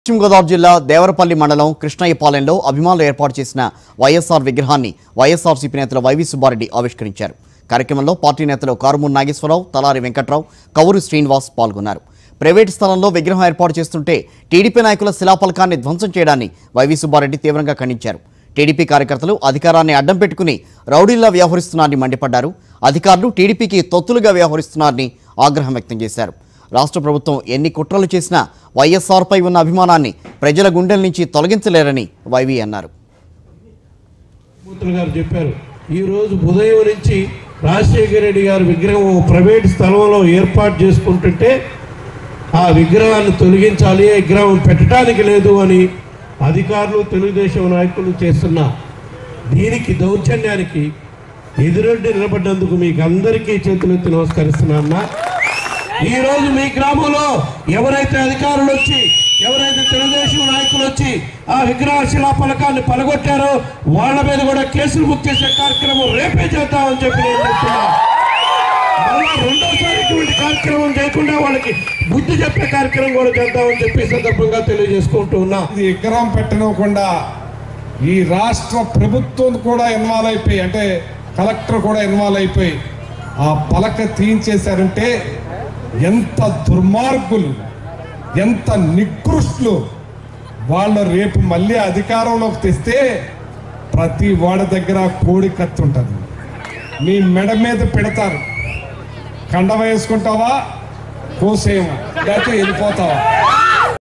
పశ్చిమ గోదావరి జిల్లా దేవరపల్లి మండలం కృష్ణయ్యపాలెంలో అభిమానులు ఏర్పాటు చేసిన వైఎస్ఆర్ విగ్రహాన్ని వైఎస్ఆర్సీపీ నేతలు వైవి సుబ్బారెడ్డి ఆవిష్కరించారు. కార్యక్రమంలో పార్టీ నేతలు కారుమూరి నాగేశ్వరరావు, తలారి వెంకట్రావు, కౌరు శ్రీనివాస్ పాల్గొన్నారు. ప్రైవేటు స్థలంలో విగ్రహం ఏర్పాటు చేస్తుంటే టీడీపీ నాయకుల శిలాఫలకాన్ని ధ్వంసం చేయడాన్ని వైవి సుబ్బారెడ్డి తీవ్రంగా ఖండించారు. టీడీపీ కార్యకర్తలు అధికారాన్ని అడ్డం పెట్టుకుని రౌడీల్లా వ్యవహరిస్తున్నారని మండిపడ్డారు. అధికారులు టీడీపీకి తొత్తులుగా వ్యవహరిస్తున్నారని ఆగ్రహం వ్యక్తం చేశారు. రాష్ట్ర ప్రభుత్వం ఎన్ని కుట్రలు చేసినా వైఎస్ఆర్పై ఉన్న అభిమానాన్ని ప్రజల గుండెల నుంచి తొలగించలేరని వైవి అన్నారు. చెప్పారు ఈ రోజు ఉదయం నుంచి రాజశేఖర రెడ్డి గారి విగ్రహం ప్రైవేట్ స్థలంలో ఏర్పాటు చేసుకుంటుంటే ఆ విగ్రహాన్ని తొలగించాలి, విగ్రహం పెట్టడానికి లేదు అని అధికారులు తెలుగుదేశం నాయకులు చేస్తున్న దీనికి దౌర్జన్యానికి ఎదురొడ్డి నిలబడ్డందుకు మీకు అందరికీ చేతులెత్తి నమస్కరిస్తున్నా. ఈ రోజు మీ గ్రామంలో ఎవరైతే అధికారులు వచ్చి ఎవరైతే తెలుగుదేశం నాయకులు వచ్చి ఆ విగ్రహ శిలాఫలకాన్ని పలగొట్టారో వాళ్ళ మీద కూడా కేసులు బుక్ చేసే కార్యక్రమం రేపే చేద్దామని చెప్పి నేను చెప్తున్నా. మళ్ళా రెండోసారి ఇటువంటి కార్యక్రమం చేయకుండా వాళ్ళకి బుద్ధి చెప్పే కార్యక్రమం కూడా చేద్దామని చెప్పి సందర్భంగా తెలియజేసుకుంటూ ఉన్నా. ఇది విగ్రహం పెట్టనివ్వకుండా ఈ రాష్ట్ర ప్రభుత్వం కూడా ఇన్వాల్వ్ అయిపోయి, అంటే కలెక్టర్ కూడా ఇన్వాల్వ్ అయిపోయి ఆ పలక తీయించేశారంటే ఎంత దుర్మార్గులు, ఎంత నికృష్టులు వాళ్ళు. రేపు మళ్ళీ అధికారంలోకి తెస్తే ప్రతి వాడి దగ్గర కోడి కత్తి ఉంటుంది, మీ మెడ మీద పెడతారు. కండ వేసుకుంటావా, కోసేమో, లేకపోతే వెళ్ళిపోతావా.